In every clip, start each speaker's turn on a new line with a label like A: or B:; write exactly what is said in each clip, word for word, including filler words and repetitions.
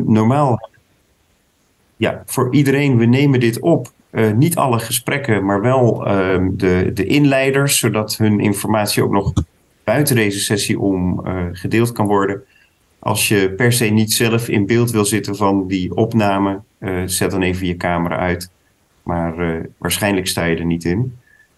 A: normaal, ja, voor iedereen, we nemen dit op. Uh, niet alle gesprekken, maar wel uh, de, de inleiders, zodat hun informatie ook nog buiten deze sessie om uh, gedeeld kan worden. Als je per se niet zelf in beeld wil zitten van die opname, uh, zet dan even je camera uit. Maar uh, waarschijnlijk sta je er niet in.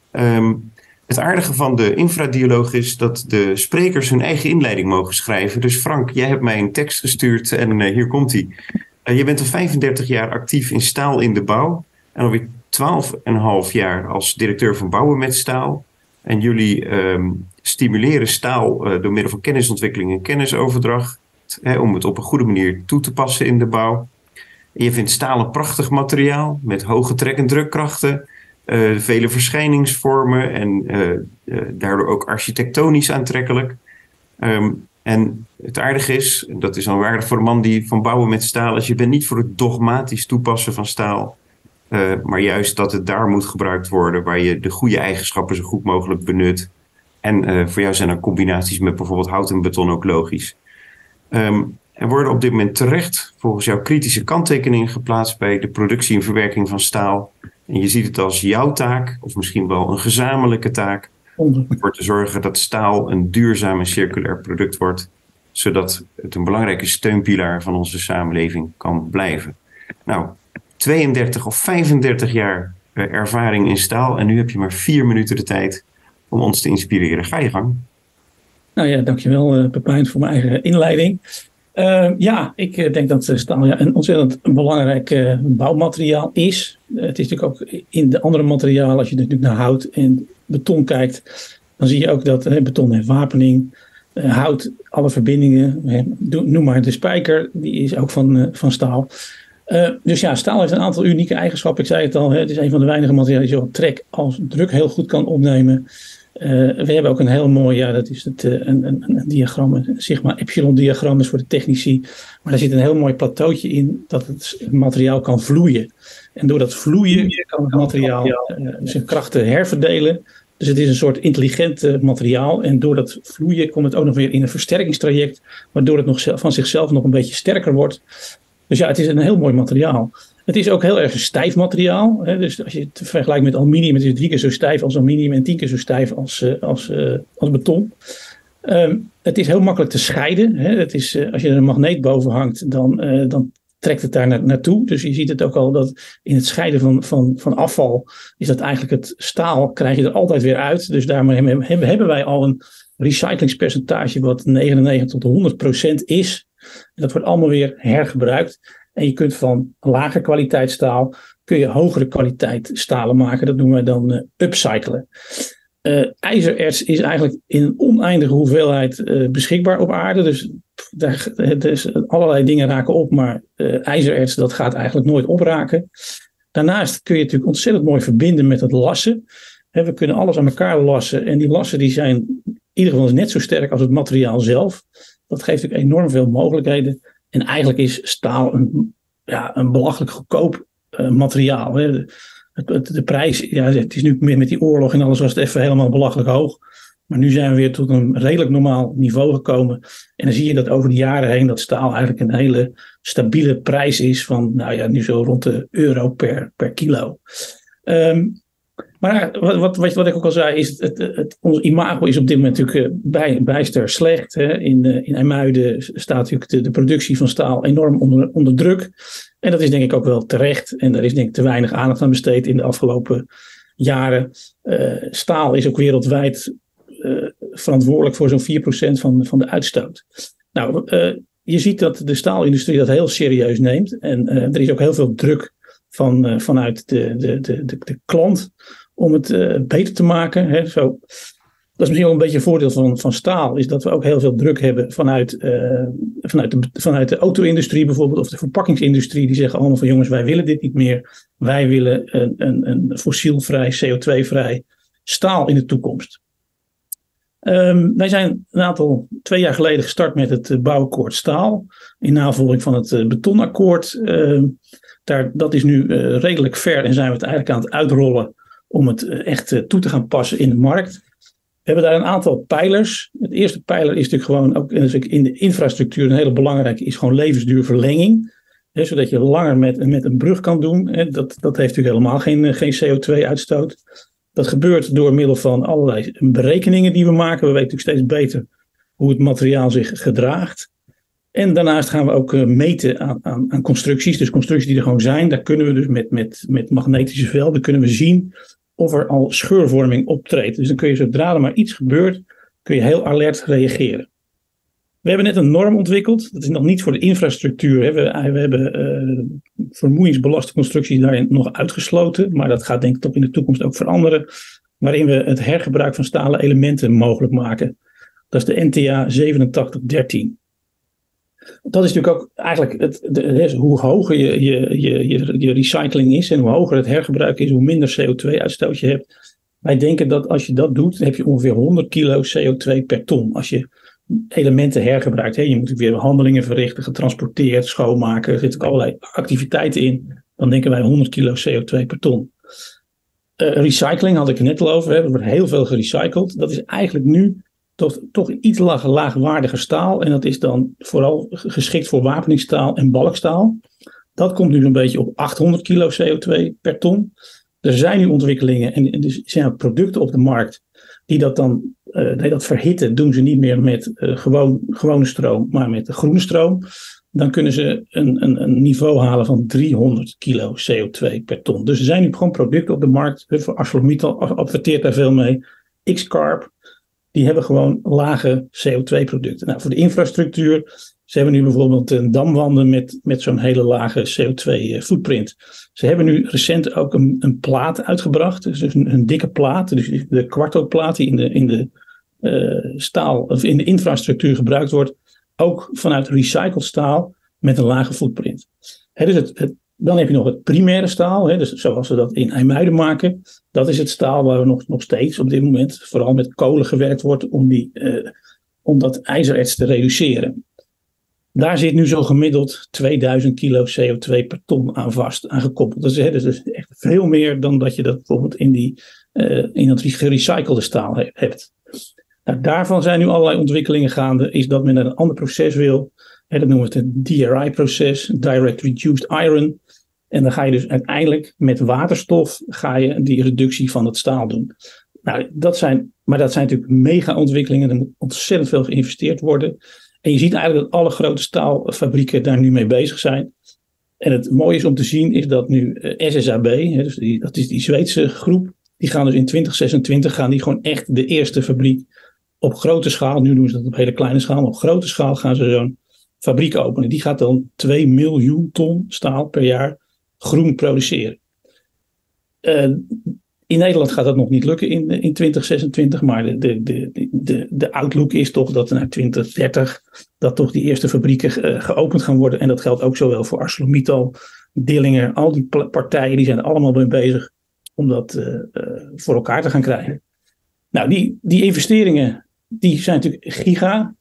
A: Um, het aardige van de infradialoog is dat de sprekers hun eigen inleiding mogen schrijven. Dus Frank, jij hebt mij een tekst gestuurd en uh, hier komt die. Uh, je bent al vijfendertig jaar actief in staal in de bouw. En alweer twaalf en een half jaar als directeur van Bouwen met Staal. En jullie um, stimuleren staal uh, door middel van kennisontwikkeling en kennisoverdracht. Hè, om het op een goede manier toe te passen in de bouw. En je vindt staal een prachtig materiaal met hoge trek- en drukkrachten. Uh, vele verschijningsvormen en uh, uh, daardoor ook architectonisch aantrekkelijk. Um, en het aardige is, dat is dan waardig voor de man die van Bouwen met Staal is, je bent niet voor het dogmatisch toepassen van staal. Uh, maar juist dat het daar moet gebruikt worden waar je de goede eigenschappen zo goed mogelijk benut. En uh, voor jou zijn er combinaties met bijvoorbeeld hout en beton ook logisch. Um, er worden op dit moment terecht volgens jou kritische kanttekeningen geplaatst bij de productie en verwerking van staal. En je ziet het als jouw taak, of misschien wel een gezamenlijke taak, om ervoor te zorgen dat staal een duurzaam en circulair product wordt, zodat het een belangrijke steunpilaar van onze samenleving kan blijven. Nou, tweeëndertig of vijfendertig jaar ervaring in staal en nu heb je maar vier minuten de tijd om ons te inspireren. Ga je gang.
B: Nou ja, dankjewel uh, Pepijn voor mijn eigen inleiding. Uh, ja, ik uh, denk dat uh, staal ja, een ontzettend belangrijk uh, bouwmateriaal is. Uh, het is natuurlijk ook in de andere materialen, als je natuurlijk naar hout en beton kijkt, dan zie je ook dat uh, beton heeft wapening, uh, hout, alle verbindingen, uh, noem maar de spijker, die is ook van, uh, van staal. Uh, dus ja, staal heeft een aantal unieke eigenschappen. Ik zei het al, hè, het is een van de weinige materialen die zowel trek als druk heel goed kan opnemen. Uh, we hebben ook een heel mooi, ja, dat is het, uh, een, een, een diagram, een sigma-epsilon-diagram, is voor de technici. Maar daar zit een heel mooi plateautje in dat het materiaal kan vloeien. En door dat vloeien kan het materiaal uh, zijn krachten herverdelen. Dus het is een soort intelligent uh, materiaal. En door dat vloeien komt het ook nog weer in een versterkingstraject, waardoor het nog zelf, van zichzelf nog een beetje sterker wordt. Dus ja, het is een heel mooi materiaal. Het is ook heel erg een stijf materiaal. Hè? Dus als je het vergelijkt met aluminium, het is drie keer zo stijf als aluminium en tien keer zo stijf als, uh, als, uh, als beton. Um, het is heel makkelijk te scheiden. Hè? Het is, uh, als je er een magneet boven hangt, dan, uh, dan trekt het daar na- naartoe. Dus je ziet het ook al dat in het scheiden van, van, van afval is dat eigenlijk het staal, krijg je er altijd weer uit. Dus daarmee hebben, hebben wij al een recyclingspercentage wat negenennegentig tot honderd procent is. En dat wordt allemaal weer hergebruikt. En je kunt van lage kwaliteit staal, kun je hogere kwaliteit stalen maken. Dat noemen we dan uh, upcyclen. Uh, ijzererts is eigenlijk in een oneindige hoeveelheid uh, beschikbaar op aarde. Dus, daar, dus allerlei dingen raken op, maar uh, ijzererts dat gaat eigenlijk nooit opraken. Daarnaast kun je het natuurlijk ontzettend mooi verbinden met het lassen. He, we kunnen alles aan elkaar lassen en die lassen die zijn in ieder geval net zo sterk als het materiaal zelf. Dat geeft ook enorm veel mogelijkheden. En eigenlijk is staal een, ja, een belachelijk goedkoop uh, materiaal. Hè. De, de, de prijs, ja, het is nu meer met die oorlog en alles was het even helemaal belachelijk hoog. Maar nu zijn we weer tot een redelijk normaal niveau gekomen. En dan zie je dat over de jaren heen dat staal eigenlijk een hele stabiele prijs is van, nou ja, nu zo rond de euro per, per kilo. Um, Maar wat, wat, wat ik ook al zei, is het, het, het, ons imago is op dit moment natuurlijk bij, bijster slecht. Hè. In, in IJmuiden staat natuurlijk de, de productie van staal enorm onder, onder druk. En dat is denk ik ook wel terecht. En daar is denk ik te weinig aandacht aan besteed in de afgelopen jaren. Uh, staal is ook wereldwijd uh, verantwoordelijk voor zo'n vier procent van, van de uitstoot. Nou, uh, je ziet dat de staalindustrie dat heel serieus neemt. En uh, er is ook heel veel druk van, uh, vanuit de, de, de, de, de klant om het uh, beter te maken. Hè. Zo, dat is misschien wel een beetje een voordeel van, van staal, is dat we ook heel veel druk hebben vanuit, uh, vanuit, de, vanuit de auto-industrie bijvoorbeeld, of de verpakkingsindustrie, die zeggen allemaal van jongens, wij willen dit niet meer. Wij willen een, een, een fossielvrij, C O twee vrij staal in de toekomst. Um, wij zijn een aantal, twee jaar geleden gestart met het uh, bouwakkoord staal, in navolging van het uh, betonakkoord. Uh, daar, dat is nu uh, redelijk ver en zijn we het eigenlijk aan het uitrollen om het echt toe te gaan passen in de markt. We hebben daar een aantal pijlers. Het eerste pijler is natuurlijk gewoon, ook in de infrastructuur, een hele belangrijke, is gewoon levensduurverlenging. Hè, zodat je langer met, met een brug kan doen. Hè, dat, dat heeft natuurlijk helemaal geen, geen C O twee uitstoot. Dat gebeurt door middel van allerlei berekeningen die we maken. We weten natuurlijk steeds beter hoe het materiaal zich gedraagt. En daarnaast gaan we ook uh, meten aan, aan, aan constructies. Dus constructies die er gewoon zijn. Daar kunnen we dus met, met, met magnetische velden kunnen we zien of er al scheurvorming optreedt. Dus dan kun je zodra er maar iets gebeurt, kun je heel alert reageren. We hebben net een norm ontwikkeld. Dat is nog niet voor de infrastructuur. Hè. We, we hebben uh, vermoeiensbelaste constructies daarin nog uitgesloten. Maar dat gaat denk ik toch in de toekomst ook veranderen. Waarin we het hergebruik van stalen elementen mogelijk maken. Dat is de N T A zevenentachtig dertien. Dat is natuurlijk ook eigenlijk het, de, hoe hoger je, je, je, je recycling is en hoe hoger het hergebruik is, hoe minder C O twee uitstoot je hebt. Wij denken dat als je dat doet, dan heb je ongeveer honderd kilo C O twee per ton. Als je elementen hergebruikt. Hè. Je moet weer handelingen verrichten, getransporteerd, schoonmaken. Er zitten ook allerlei activiteiten in. Dan denken wij honderd kilo C O twee per ton. Uh, recycling had ik het net al over. Hè. Er wordt heel veel gerecycled. Dat is eigenlijk nu toch, toch iets laag, laagwaardige staal. En dat is dan vooral geschikt voor wapeningsstaal en balkstaal. Dat komt nu een beetje op achthonderd kilo C O twee per ton. Er zijn nu ontwikkelingen en er zijn ook producten op de markt die dat dan uh, die dat verhitten. Doen ze niet meer met uh, gewoon, gewone stroom, maar met de groene stroom. Dan kunnen ze een, een, een niveau halen van driehonderd kilo C O twee per ton. Dus er zijn nu gewoon producten op de markt. Voor ArcelorMittal adverteert daar veel mee. X-Carb. Die hebben gewoon lage C O twee producten. Nou, voor de infrastructuur. Ze hebben nu bijvoorbeeld een damwanden met, met zo'n hele lage C O twee footprint. Ze hebben nu recent ook een, een plaat uitgebracht. Dus een, een dikke plaat. Dus de kwartoplaat die in de, in de uh, staal of in de infrastructuur gebruikt wordt. Ook vanuit recycled staal met een lage footprint. He, dus het, het, dan heb je nog het primaire staal. He, dus zoals we dat in IJmuiden maken. Dat is het staal waar we nog, nog steeds op dit moment vooral met kolen gewerkt wordt om, die, uh, om dat ijzererts te reduceren. Daar zit nu zo gemiddeld tweeduizend kilo C O twee per ton aan vast, aan gekoppeld. Dat is, hè, dat is echt veel meer dan dat je dat bijvoorbeeld in, die, uh, in dat gerecyclede staal he, hebt. Nou, daarvan zijn nu allerlei ontwikkelingen gaande. Is dat men naar een ander proces wil. Hè, dat noemen we het D R I-proces, Direct Reduced Iron. En dan ga je dus uiteindelijk met waterstof ga je die reductie van het staal doen. Nou, dat zijn, maar dat zijn natuurlijk mega ontwikkelingen. Er moet ontzettend veel geïnvesteerd worden. En je ziet eigenlijk dat alle grote staalfabrieken daar nu mee bezig zijn. En het mooie is om te zien is dat nu S S A B, hè, dus die, dat is die Zweedse groep, die gaan dus in twintig zesentwintig gaan die gewoon echt de eerste fabriek op grote schaal, nu doen ze dat op hele kleine schaal, maar op grote schaal gaan ze zo'n fabriek openen. Die gaat dan twee miljoen ton staal per jaar groen produceren. Uh, In Nederland gaat dat nog niet lukken in, in twintig zesentwintig, maar de, de, de, de, de outlook is toch dat naar twintig dertig dat toch die eerste fabrieken uh, geopend gaan worden. En dat geldt ook zowel voor ArcelorMittal, Dillinger, al die partijen die zijn er allemaal mee bezig om dat uh, uh, voor elkaar te gaan krijgen. Nou, die, die investeringen die zijn natuurlijk giga.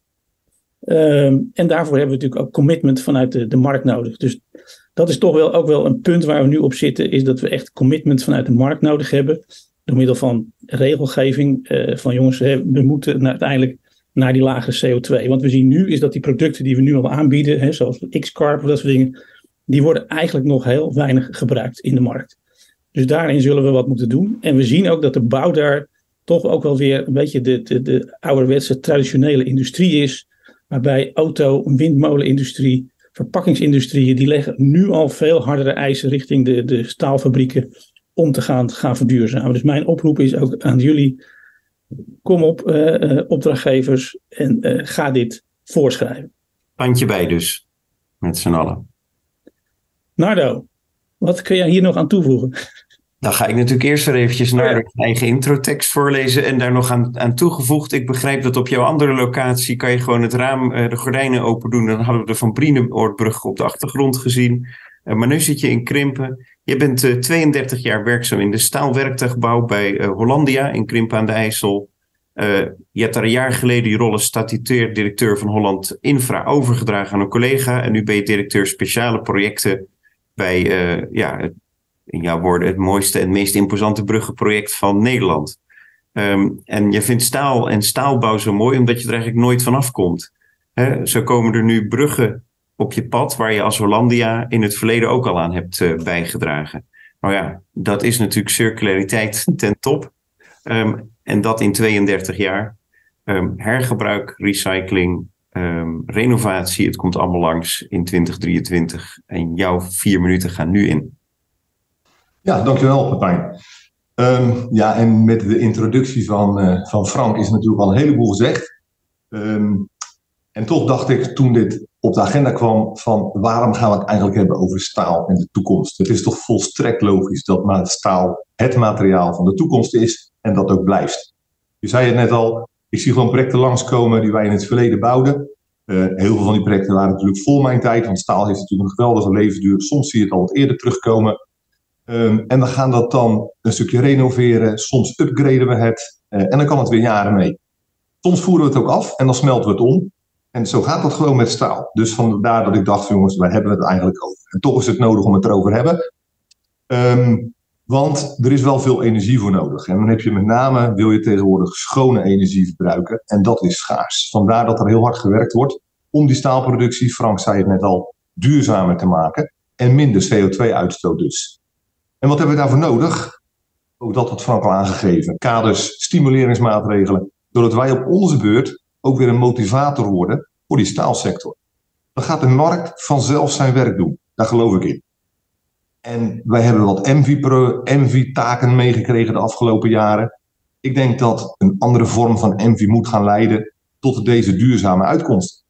B: Um, en daarvoor hebben we natuurlijk ook commitment vanuit de, de markt nodig. Dus dat is toch wel ook wel een punt waar we nu op zitten, is dat we echt commitment vanuit de markt nodig hebben. Door middel van regelgeving. Uh, van jongens, we moeten naar, uiteindelijk naar die lage C O twee. Want we zien nu is dat die producten die we nu al aanbieden, hè, zoals X-Carb of dat soort dingen, die worden eigenlijk nog heel weinig gebruikt in de markt. Dus daarin zullen we wat moeten doen. En we zien ook dat de bouw daar toch ook wel weer een beetje de, de, de ouderwetse traditionele industrie is. Waarbij auto, windmolenindustrie, verpakkingsindustrieën, die leggen nu al veel hardere eisen richting de, de staalfabrieken om te gaan, gaan verduurzamen. Dus mijn oproep is ook aan jullie, kom op uh, uh, opdrachtgevers en uh, ga dit voorschrijven.
A: Handje bij dus, met z'n allen.
B: Nardo, wat kun jij hier nog aan toevoegen?
A: Dan ga ik natuurlijk eerst weer eventjes naar de eigen introtekst voorlezen en daar nog aan, aan toegevoegd. Ik begrijp dat op jouw andere locatie kan je gewoon het raam, uh, de gordijnen open doen. Dan hadden we de Van Brienenoordbrug op de achtergrond gezien. Uh, maar nu zit je in Krimpen. Je bent uh, tweeëndertig jaar werkzaam in de staalwerktuigbouw bij uh, Hollandia in Krimpen aan de IJssel. Uh, je hebt daar een jaar geleden die rol als statutair directeur van Holland Infra overgedragen aan een collega. En nu ben je directeur speciale projecten bij uh, ja, in jouw woorden het mooiste en meest imposante bruggenproject van Nederland. Um, en je vindt staal en staalbouw zo mooi omdat je er eigenlijk nooit vanaf komt. He, zo komen er nu bruggen op je pad waar je als Hollandia in het verleden ook al aan hebt uh, bijgedragen. Nou ja, dat is natuurlijk circulariteit ten top. Um, en dat in tweeëndertig jaar. Um, hergebruik, recycling, um, renovatie, het komt allemaal langs in twintig drieëntwintig. En jouw vier minuten gaan nu in.
C: Ja, dankjewel Pepijn. Um, ja, en met de introductie van, uh, van Frank is natuurlijk al een heleboel gezegd. Um, en toch dacht ik toen dit op de agenda kwam van waarom gaan we het eigenlijk hebben over staal en de toekomst. Het is toch volstrekt logisch dat staal het materiaal van de toekomst is en dat ook blijft. Je zei het net al, ik zie gewoon projecten langskomen die wij in het verleden bouwden. Uh, heel veel van die projecten waren natuurlijk voor mijn tijd, want staal heeft natuurlijk een geweldige levensduur. Soms zie je het al wat eerder terugkomen. Um, en we gaan dat dan een stukje renoveren, soms upgraden we het uh, en dan kan het weer jaren mee. Soms voeren we het ook af en dan smelten we het om. En zo gaat dat gewoon met staal. Dus vandaar dat ik dacht, jongens, waar hebben we het eigenlijk over? En toch is het nodig om het erover te hebben. Um, want er is wel veel energie voor nodig. En dan heb je met name, wil je tegenwoordig schone energie verbruiken. En dat is schaars. Vandaar dat er heel hard gewerkt wordt om die staalproductie, Frank zei het net al, duurzamer te maken. En minder C O twee uitstoot dus. En wat hebben we daarvoor nodig? Ook dat had Frank al aangegeven. Kaders, stimuleringsmaatregelen. Zodat wij op onze beurt ook weer een motivator worden voor die staalsector. Dan gaat de markt vanzelf zijn werk doen. Daar geloof ik in. En wij hebben wat M V-taken meegekregen de afgelopen jaren. Ik denk dat een andere vorm van M V moet gaan leiden tot deze duurzame uitkomst.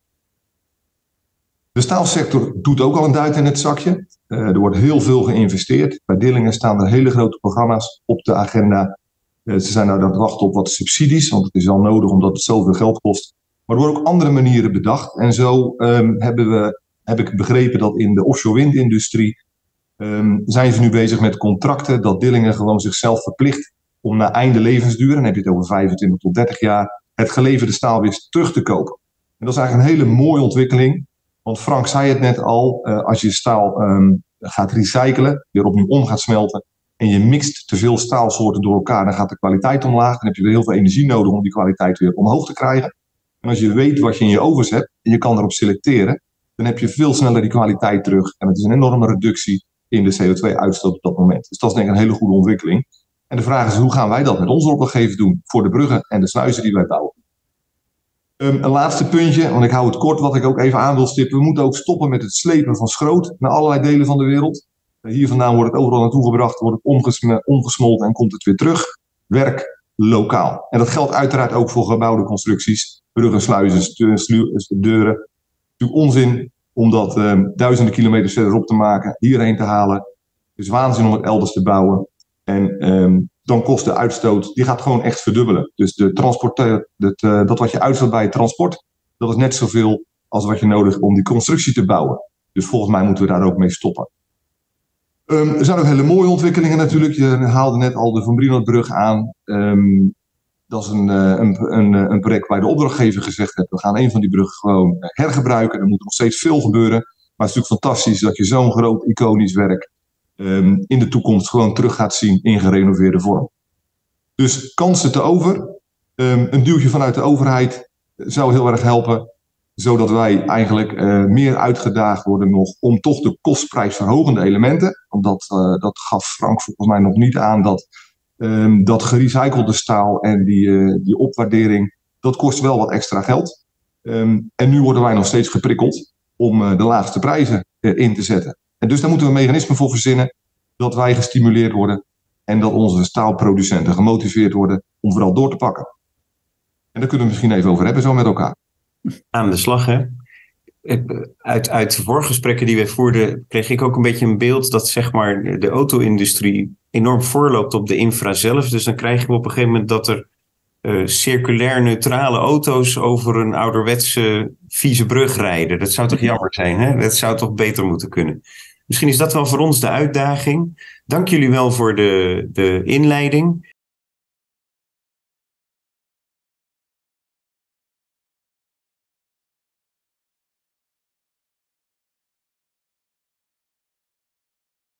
C: De staalsector doet ook al een duit in het zakje. Uh, er wordt heel veel geïnvesteerd. Bij Dillingen staan er hele grote programma's op de agenda. Uh, ze zijn nou aan het wachten op wat subsidies, want het is wel nodig omdat het zoveel geld kost. Maar er worden ook andere manieren bedacht. En zo um, hebben we, heb ik begrepen dat in de offshore windindustrie um, zijn ze nu bezig met contracten dat Dillingen gewoon zichzelf verplicht om na einde levensduur, dan heb je het over vijfentwintig tot dertig jaar, het geleverde staal weer terug te kopen. En dat is eigenlijk een hele mooie ontwikkeling. Want Frank zei het net al, uh, als je staal um, gaat recyclen, weer opnieuw om gaat smelten en je mixt te veel staalsoorten door elkaar, dan gaat de kwaliteit omlaag. Dan heb je weer heel veel energie nodig om die kwaliteit weer omhoog te krijgen. En als je weet wat je in je ovens hebt en je kan erop selecteren, dan heb je veel sneller die kwaliteit terug. En het is een enorme reductie in de C O twee uitstoot op dat moment. Dus dat is denk ik een hele goede ontwikkeling. En de vraag is, hoe gaan wij dat met onze opdrachtgever doen voor de bruggen en de sluizen die wij bouwen? Um, een laatste puntje, want ik hou het kort, wat ik ook even aan wil stippen. We moeten ook stoppen met het slepen van schroot naar allerlei delen van de wereld. Uh, hier vandaan wordt het overal naartoe gebracht, wordt het omgesm- omgesmolten en komt het weer terug. Werk lokaal. En dat geldt uiteraard ook voor gebouwde constructies, bruggen, sluizen, stu- slu- deuren. Het is natuurlijk onzin om dat um, duizenden kilometers verderop te maken, hierheen te halen. Het is waanzin om het elders te bouwen. En um, dan kost de uitstoot, die gaat gewoon echt verdubbelen. Dus de transporteur, dat, uh, dat wat je uitstoot bij het transport, dat is net zoveel als wat je nodig hebt om die constructie te bouwen. Dus volgens mij moeten we daar ook mee stoppen. Um, er zijn ook hele mooie ontwikkelingen natuurlijk. Je haalde net al de Van Brienoordbrug aan. Um, dat is een, uh, een, een, een project waar de opdrachtgever gezegd heeft, we gaan een van die bruggen gewoon hergebruiken. Er moet nog steeds veel gebeuren. Maar het is natuurlijk fantastisch dat je zo'n groot iconisch werk Um, in de toekomst gewoon terug gaat zien in gerenoveerde vorm. Dus kansen te over. Um, een duwtje vanuit de overheid zou heel erg helpen. Zodat wij eigenlijk uh, meer uitgedaagd worden nog om toch de kostprijsverhogende elementen. Want dat, uh, dat gaf Frank volgens mij nog niet aan. Dat, um, dat gerecyclede staal en die, uh, die opwaardering, dat kost wel wat extra geld. Um, en nu worden wij nog steeds geprikkeld om uh, de laagste prijzen erin te zetten. En dus daar moeten we een mechanisme voor verzinnen dat wij gestimuleerd worden en dat onze staalproducenten gemotiveerd worden om vooral door te pakken. En daar kunnen we misschien even over hebben zo met elkaar.
A: Aan de slag, hè? Uit, uit de voorgesprekken die wij voerden kreeg ik ook een beetje een beeld dat zeg maar de auto-industrie enorm voorloopt op de infra zelf. Dus dan krijgen we op een gegeven moment dat er uh, circulair neutrale auto's over een ouderwetse vieze brug rijden. Dat zou toch jammer zijn, hè? Dat zou toch beter moeten kunnen. Misschien is dat wel voor ons de uitdaging. Dank jullie wel voor de, de inleiding.